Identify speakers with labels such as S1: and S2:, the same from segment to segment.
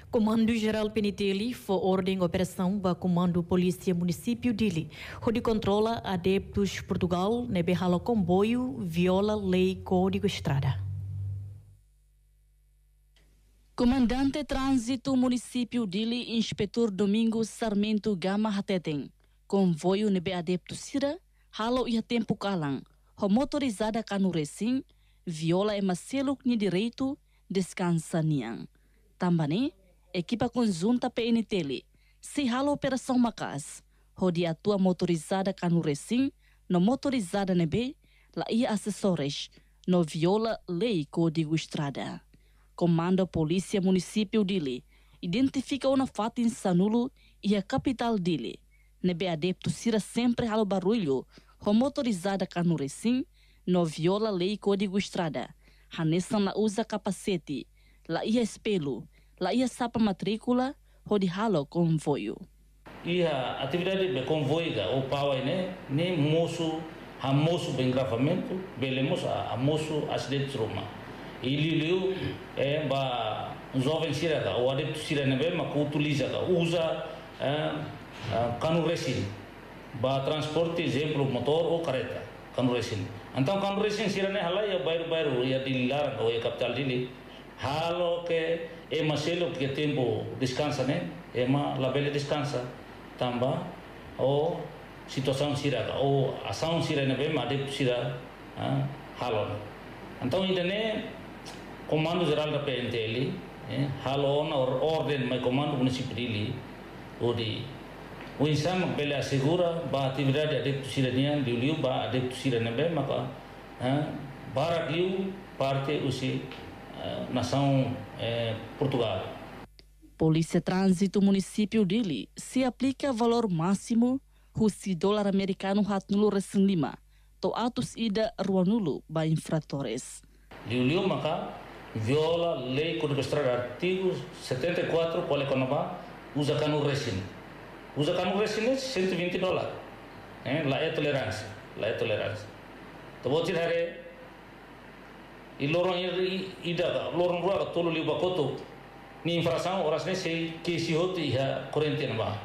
S1: Comando-Geral Peniteli foi ordem operação para Comando Polícia Município Dili, onde controla adeptos Portugal, nebehalo comboio, viola lei Código Estrada.
S2: Comandante Trânsito Município Dili, Inspetor Domingos Sarmento Gama Hateten, convoio nebe adepto Sira, halo ia tempo kalang, ho motorizada kanu racing, viola emaseluk ni direito, descansa niang. Também, equipa conjunta PNTL, se halo operação Macas, ho di atua motorizada kanu racing, no motorizada nebe, la ia assessores, no viola lei Código Estrada. Comando Polícia Município Dili identifica uma fatin Sanulo e a capital Dili. Nebe adepto sira sempre halo barulho, ho motorizada kanu racing, no viola lei Código Estrada. Hanesan la usa capacete, la ia espelho, la ia sapa matrícula, ho di halo convoio.
S3: Ia atividade de convoio o pau ne moço, a moço bem gravamento, belemos a moço acidente Roma. Iliu ba jovem sira o adepto sira nebe ma utiliza usa kanu racing ba transporte exemplo motor ou carreta kanu racing. Então kanu racing sira ne hala ya bairro ya dilar ou ya capital dili halo que é maselo que tempo descansa né é ma labele descansa tamba ou situação sira ou ação sira nebe ma adepto sira halo. Então ainda né Comando Geral da PNTL, halo na ordem mai Comando Municipal Dili, onde o insama bele assegura ba atividade adepto cidadania diuliu ba adepto cidadania maka barak liu parte usi nação Portugal.
S2: Polícia Trânsito Município Dili se aplica valor máximo husi dólar americano hatnulo resin 5 to atus ida ruanulu ba infratores.
S3: Liu maka viola lei Código Estrada artigo 74 qual é conova usa canu racing. Usa canu racing é $120. Lá é tolerância, Então vou tirar e lorong ida lorong rua tolo liu bakoto ni infração oras ne sei que se hot ia corrente ba.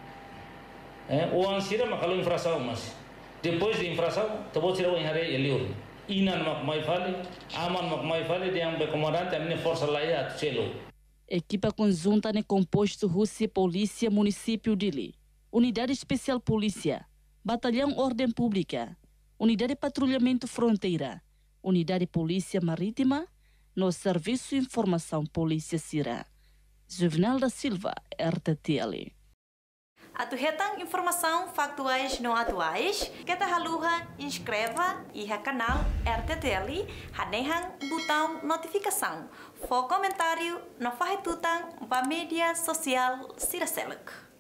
S3: O ansira makalo infração mas depois de infração tu vou tirar o enhare liur. Inan mak mai fale, aman mak mai fale yang comandante amne força laia celo.
S2: Equipa conjunta ne composto Rússia Polícia Município Dili, Unidade Especial Polícia, Batalhão Ordem Pública, Unidade Patrulhamento Fronteira, Unidade Polícia Marítima, no Serviço Informação Polícia Sira. Juvenal da Silva, RTTL.
S4: Atuhetang informação factuais não atuais, kita haluha inscreva e canal RTTL, hanehang botão notificação, for comentário, no fahitutang ba media sosial Sira Selek.